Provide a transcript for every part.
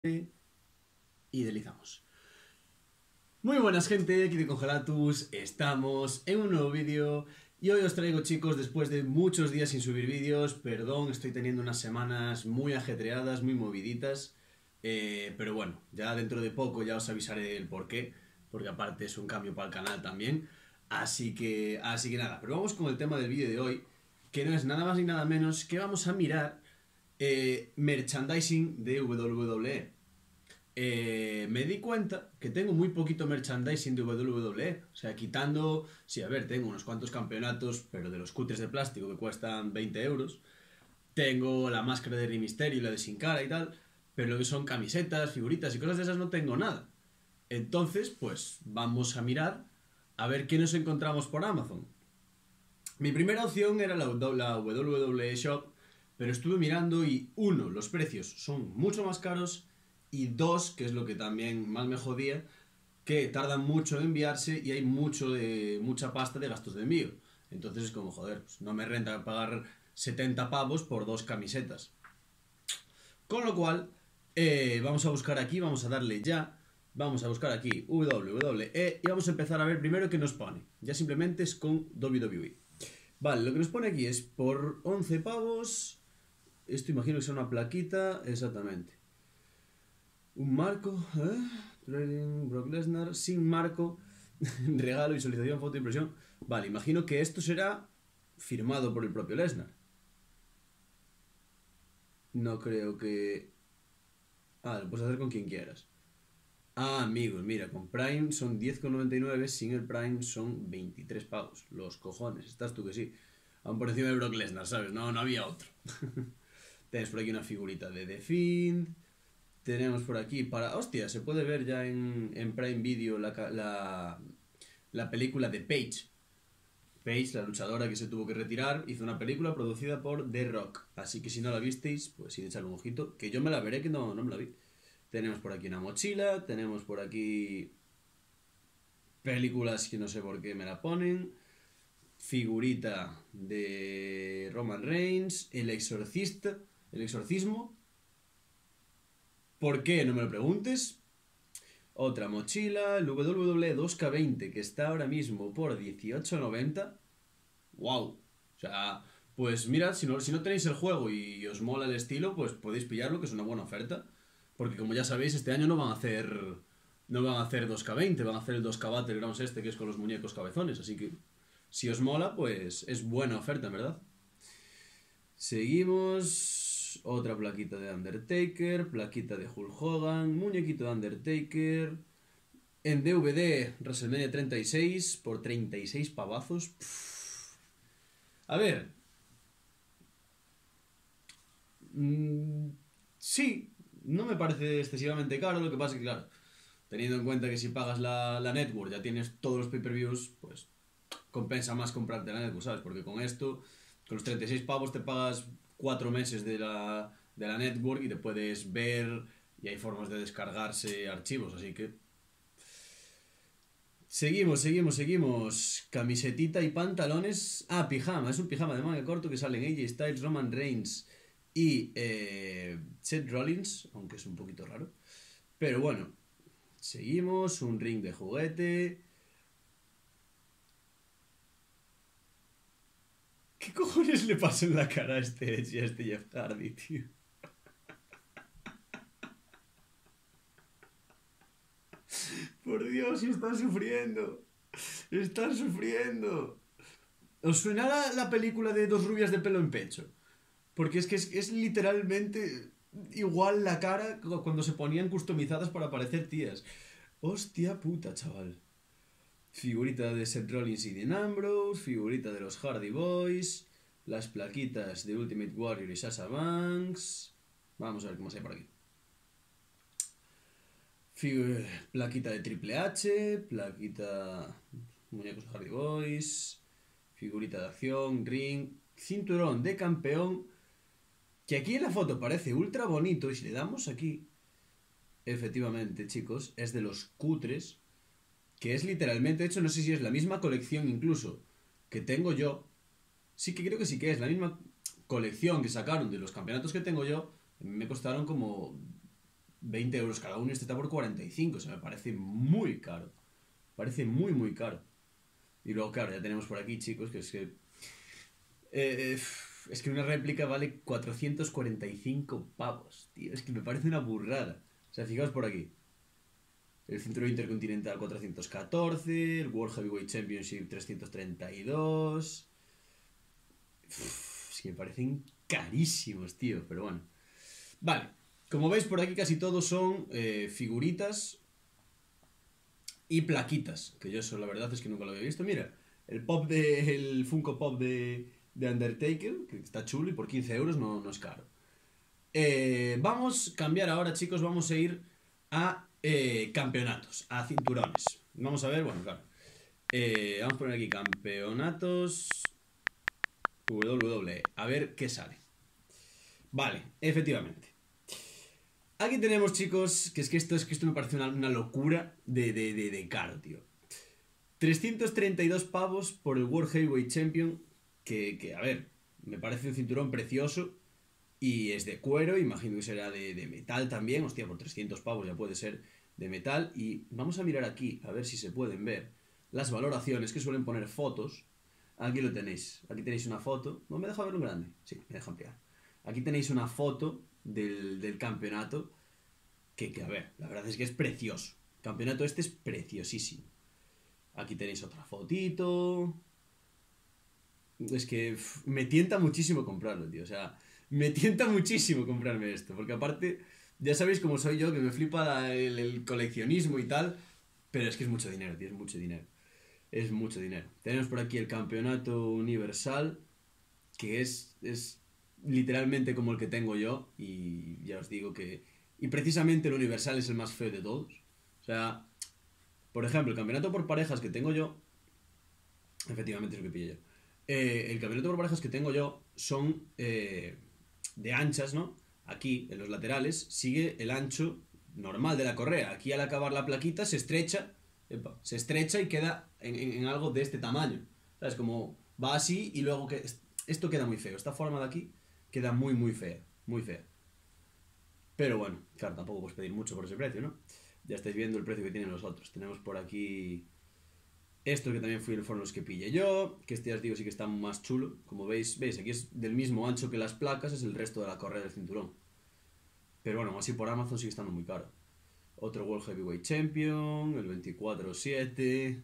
Y deslizamos. Muy buenas gente, aquí de Congelatus, estamos en un nuevo vídeo y hoy os traigo, chicos, después de muchos días sin subir vídeos, perdón, estoy teniendo unas semanas muy ajetreadas, muy moviditas, pero bueno, ya dentro de poco ya os avisaré el porqué, porque aparte es un cambio para el canal también, así que nada, pero vamos con el tema del vídeo de hoy, que no es nada más ni nada menos que vamos a mirar merchandising de WWE. Me di cuenta que tengo muy poquito merchandising de WWE. O sea, quitando... Sí, a ver, tengo unos cuantos campeonatos, pero de los cutres de plástico que cuestan 20 euros. Tengo la máscara de Rey Mysterio y la de Sin Cara y tal. Pero lo que son camisetas, figuritas y cosas de esas no tengo nada. Entonces, pues vamos a mirar a ver qué nos encontramos por Amazon. Mi primera opción era la WWE Shop, pero estuve mirando y uno, los precios son mucho más caros y dos, que es lo que también más me jodía, que tardan mucho en enviarse y hay mucha pasta de gastos de envío. Entonces es como, joder, pues no me renta pagar 70 pavos por dos camisetas. Con lo cual, vamos a buscar aquí, vamos a darle ya, vamos a buscar aquí WWE y vamos a empezar a ver primero qué nos pone. Ya simplemente es con WWE. Vale, lo que nos pone aquí es por 11 pavos. Esto imagino que es una plaquita, exactamente. Un marco, Trading Brock Lesnar, sin marco, regalo, visualización, foto, impresión. Vale, imagino que esto será firmado por el propio Lesnar. No creo que... Ah, lo puedes hacer con quien quieras. Ah, amigos, mira, con Prime son 10,99, sin el Prime son 23 pavos. Los cojones, estás tú que sí. Aún por encima de Brock Lesnar, ¿sabes? No había otro. Tienes por aquí una figurita de The Fiend. Tenemos por aquí para... Hostia, se puede ver ya en Prime Video la película de Paige. Paige, la luchadora que se tuvo que retirar, hizo una película producida por The Rock. Así que si no la visteis, pues sí, echarle un ojito. Que yo me la veré, que no me la vi. Tenemos por aquí una mochila. Tenemos por aquí películas que no sé por qué me la ponen. Figurita de Roman Reigns. El exorcista. El exorcismo. ¿Por qué? No me lo preguntes. Otra mochila, el WWE 2K20, que está ahora mismo por 18,90. ¡Wow! O sea, pues mirad, si no tenéis el juego y os mola el estilo, pues podéis pillarlo, que es una buena oferta. Porque como ya sabéis, este año no van a hacer 2K20, van a hacer el 2K Battlegrounds este, que es con los muñecos cabezones. Así que, si os mola, pues es buena oferta, en verdad. Seguimos... Otra plaquita de Undertaker, plaquita de Hulk Hogan, muñequito de Undertaker. En DVD, WrestleMania 36 por 36 pavazos. Pff. A ver. Sí, no me parece excesivamente caro. Lo que pasa es que, claro, teniendo en cuenta que si pagas la network ya tienes todos los pay-per-views, pues compensa más comprarte la network, ¿sabes? Porque con esto, con los 36 pavos te pagas 4 meses de la network y te puedes ver y hay formas de descargarse archivos, así que... Seguimos. Camisetita y pantalones. Ah, pijama. Es un pijama de manga corto que sale en AJ Styles, Roman Reigns y Seth Rollins, aunque es un poquito raro. Pero bueno, seguimos. Un ring de juguete. ¿Qué cojones le pasa en la cara a este Edge y a este Jeff Hardy, tío? Por Dios, están sufriendo. Están sufriendo. ¿Os suena la película de dos rubias de pelo en pecho? Porque es que es literalmente igual la cara cuando se ponían customizadas para parecer tías. Hostia puta, chaval. Figurita de Seth Rollins y Dean Ambrose, figurita de los Hardy Boys, las plaquitas de Ultimate Warrior y Sasha Banks. Vamos a ver qué más hay por aquí. Plaquita de Triple H, plaquita muñecos Hardy Boys, figurita de acción, ring, cinturón de campeón, que aquí en la foto parece ultra bonito y si le damos aquí, efectivamente, chicos, es de los cutres, que es literalmente, de hecho no sé si es la misma colección incluso que tengo yo, sí que creo que sí que es la misma colección que sacaron de los campeonatos que tengo yo, me costaron como 20 euros cada uno y este está por 45. O sea, me parece muy caro. Parece muy, muy caro. Y luego, claro, ya tenemos por aquí, chicos, que es que... es que una réplica vale 445 pavos, tío. Es que me parece una burrada. O sea, fijaos por aquí. El cinturón intercontinental 414, el World Heavyweight Championship 332. Es que me parecen carísimos, tío, pero bueno. Vale, como veis por aquí casi todos son figuritas y plaquitas, que yo eso la verdad es que nunca lo había visto. Mira, el Funko Pop de Undertaker, que está chulo y por 15 euros no es caro. Vamos a cambiar ahora, chicos, vamos a ir a campeonatos, a cinturones. Vamos a ver, bueno, claro. Vamos a poner aquí campeonatos WWE, a ver qué sale. Vale, efectivamente. Aquí tenemos, chicos, que esto me parece una locura de caro, tío. 332 pavos por el World Heavyweight Champion, que a ver, me parece un cinturón precioso y es de cuero, imagino que será de metal también. Hostia, por 300 pavos ya puede ser de metal. Y vamos a mirar aquí, a ver si se pueden ver las valoraciones, que suelen poner fotos. Aquí lo tenéis, aquí tenéis una foto. ¿No me deja ver un grande? Sí, me deja ampliar. Aquí tenéis una foto del campeonato que, a ver, la verdad es que es precioso. El campeonato este es preciosísimo. Aquí tenéis otra fotito. Es que me tienta muchísimo comprarlo, tío. O sea, me tienta muchísimo comprarme esto. Porque aparte, ya sabéis cómo soy yo, que me flipa el coleccionismo y tal. Pero es que es mucho dinero, tío. Es mucho dinero. Es mucho dinero. Tenemos por aquí el campeonato universal, que es literalmente como el que tengo yo. Y ya os digo que... Y precisamente el universal es el más feo de todos. O sea, por ejemplo, el campeonato por parejas que tengo yo... Efectivamente es lo que pillé yo. El campeonato por parejas que tengo yo son de anchas, ¿no? Aquí, en los laterales, sigue el ancho normal de la correa. Aquí al acabar la plaquita se estrecha, se estrecha y queda en algo de este tamaño. ¿Sabes? Como va así y luego que esto queda muy feo. Esta forma de aquí queda muy, muy fea. Muy fea. Pero bueno, claro, tampoco puedes pedir mucho por ese precio, ¿no? Ya estáis viendo el precio que tienen los otros. Tenemos por aquí... Esto que también fueron los que pillé yo, que este ya os digo sí que está más chulo. Como veis, aquí es del mismo ancho que las placas, es el resto de la correa del cinturón. Pero bueno, así por Amazon sigue estando muy caro. Otro World Heavyweight Champion, el 24-7,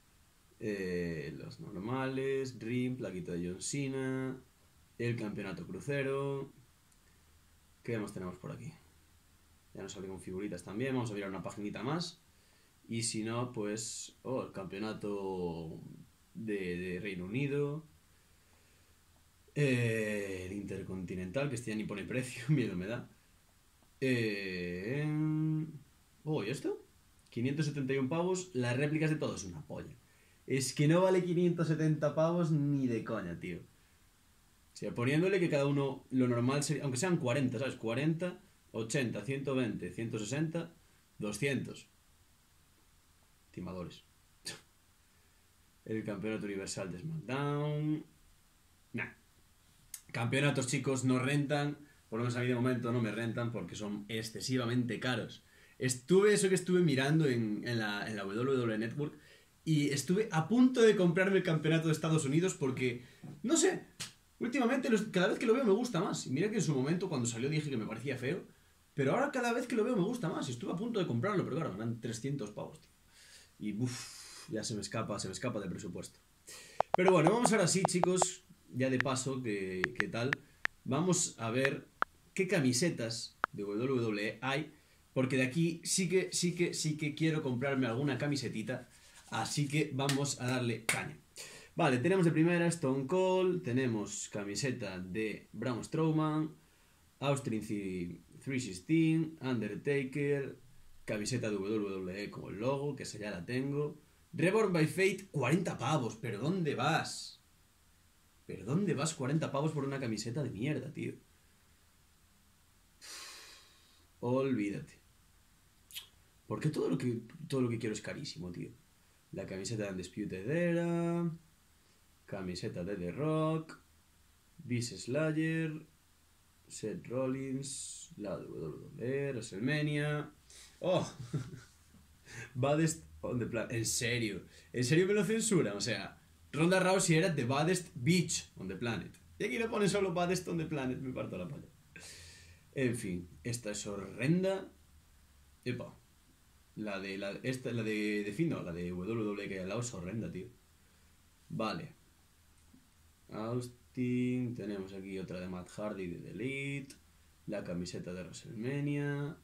los normales, Rim, plaquita de John Cena, el campeonato crucero. ¿Qué más tenemos por aquí? Ya nos salen con figuritas también, vamos a mirar una paginita más. Y si no, pues... Oh, el campeonato de Reino Unido. El Intercontinental, que este ya ni pone precio, miedo me da. Oh, ¿y esto? 571 pavos, las réplicas de todo es una polla. Es que no vale 570 pavos ni de coña, tío. O sea, poniéndole que cada uno lo normal sería... Aunque sean 40, ¿sabes? 40, 80, 120, 160, 200. Timadores. El campeonato universal de SmackDown. Nah. Campeonatos, chicos, no rentan. Por lo menos a mí de momento no me rentan porque son excesivamente caros. Estuve mirando en la WWE Network y estuve a punto de comprarme el campeonato de Estados Unidos porque, no sé, últimamente cada vez que lo veo me gusta más. Y mira que en su momento cuando salió dije que me parecía feo, pero ahora cada vez que lo veo me gusta más. Y estuve a punto de comprarlo, pero claro, me dan 300 pavos, tío. Y ya se me escapa del presupuesto. Pero bueno, vamos ahora sí, chicos, ya de paso, ¿qué tal? Vamos a ver qué camisetas de WWE hay, porque de aquí sí que quiero comprarme alguna camisetita, así que vamos a darle caña. Vale, tenemos de primera Stone Cold, tenemos camiseta de Braun Strowman, Austin 316, Undertaker, camiseta de WWE con el logo, que esa ya la tengo. Reborn by Fate, 40 pavos, ¿pero dónde vas? ¿Pero dónde vas 40 pavos por una camiseta de mierda, tío? Olvídate. Porque todo lo que quiero es carísimo, tío. La camiseta de Undisputed Era, camiseta de The Rock, Beast Slayer, Seth Rollins, la de WWE, WrestleMania. ¡Oh! Baddest on the Planet. ¿En serio? ¿En serio me lo censuran? O sea, Ronda Rousey era The Baddest Bitch on the Planet. Y aquí le ponen solo Baddest on the Planet, me parto la polla. En fin, esta es horrenda. Epa. La de Finn, no, la de WWE que hay al lado es horrenda, tío. Vale. Austin. Tenemos aquí otra de Matt Hardy de The Elite. La camiseta de WrestleMania.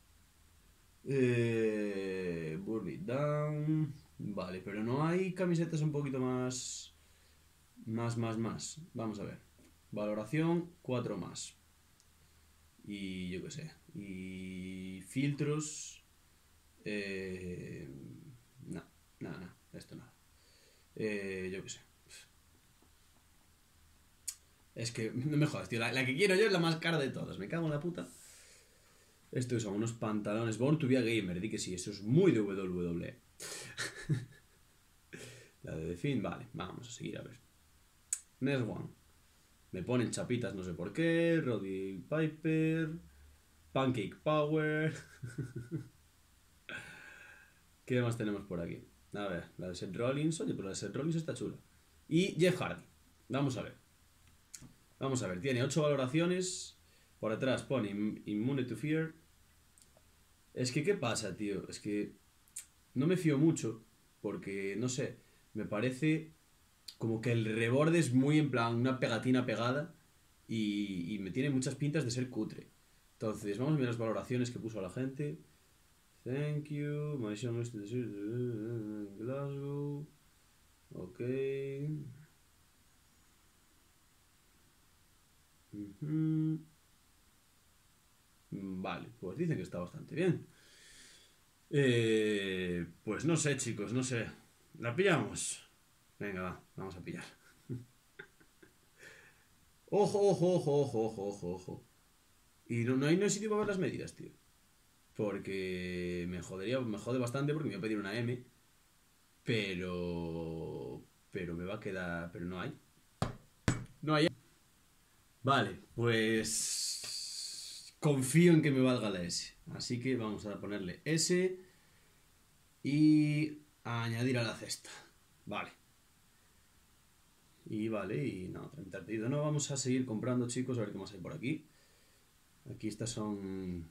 Burn It Down. Vale, pero no hay camisetas un poquito más. Más. Vamos a ver. Valoración 4 más. Y yo qué sé. Y filtros. No, nada. Esto nada. Yo qué sé. Es que no me jodas, tío. La que quiero yo es la más cara de todas. Me cago en la puta. Estos son unos pantalones Born to be a Gamer. Di que sí, eso es muy de WWE. La de The Finn, vale. Vamos a seguir a ver. Next one. Me ponen chapitas, no sé por qué. Roddy Piper. Pancake Power. ¿Qué más tenemos por aquí? A ver, la de Seth Rollins. Oye, pero la de Seth Rollins está chula. Y Jeff Hardy. Vamos a ver. Tiene 8 valoraciones. Por atrás pone Immune to Fear. Es que, ¿qué pasa, tío? Es que no me fío mucho. Porque, no sé, me parece como que el reborde es muy en plan una pegatina pegada. Y me tiene muchas pintas de ser cutre. Entonces, vamos a ver las valoraciones que puso la gente. Thank you. My son is Glasgow. Ok. Vale, pues dicen que está bastante bien. Pues no sé, chicos, no sé. ¿La pillamos? Venga, va, vamos a pillar. Ojo. Y no hay sitio para ver las medidas, tío. Porque me jode bastante porque me voy a pedir una M. Pero me va a quedar. Pero no hay. No hay. Vale, pues. Confío en que me valga la S. Así que vamos a ponerle S. Y a añadir a la cesta. Vale. Y vale, y no, 30 pedido. No, vamos a seguir comprando, chicos, a ver qué más hay por aquí. Aquí estas son.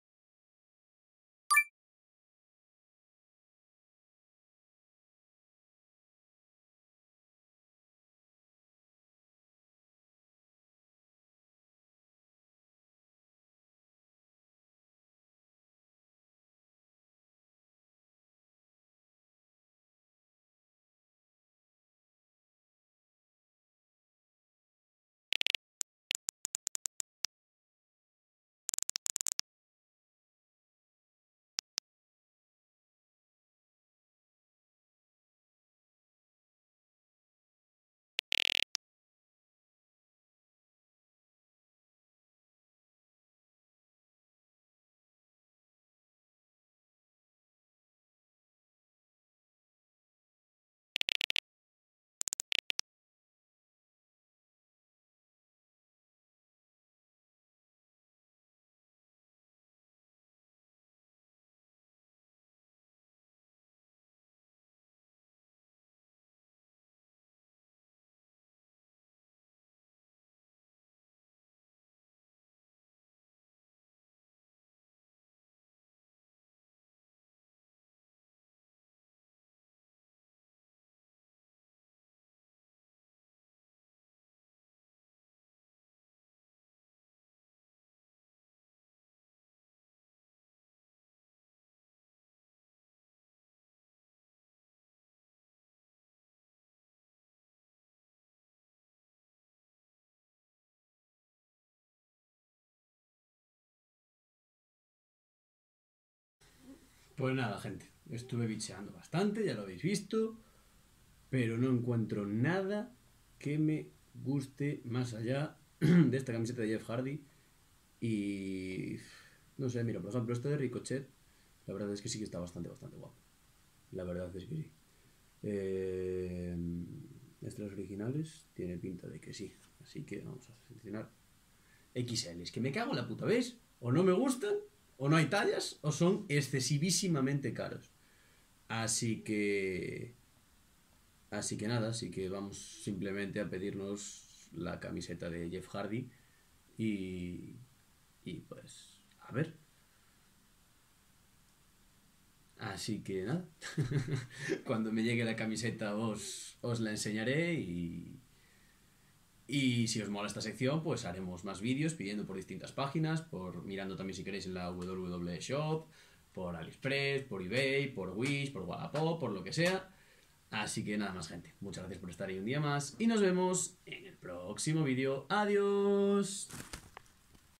Pues nada, gente. Estuve bicheando bastante, ya lo habéis visto. Pero no encuentro nada que me guste más allá de esta camiseta de Jeff Hardy. Y. No sé, mira, por ejemplo, este de Ricochet. La verdad es que sí que está bastante guapo. La verdad es que sí. Estos originales tiene pinta de que sí. Así que vamos a seleccionar XL. Es que me cago en la puta, ¿ves? O no me gustan, o no hay tallas, o son excesivísimamente caros. Así que... Así que nada, así que vamos simplemente a pedirnos la camiseta de Jeff Hardy y... Y pues... A ver. Así que nada. Cuando me llegue la camiseta os la enseñaré y si os mola esta sección, pues haremos más vídeos pidiendo por distintas páginas, por mirando también si queréis en la WWE Shop, por AliExpress, por eBay, por Wish, por Wallapop, por lo que sea. Así que nada más, gente. Muchas gracias por estar ahí un día más y nos vemos en el próximo vídeo. ¡Adiós!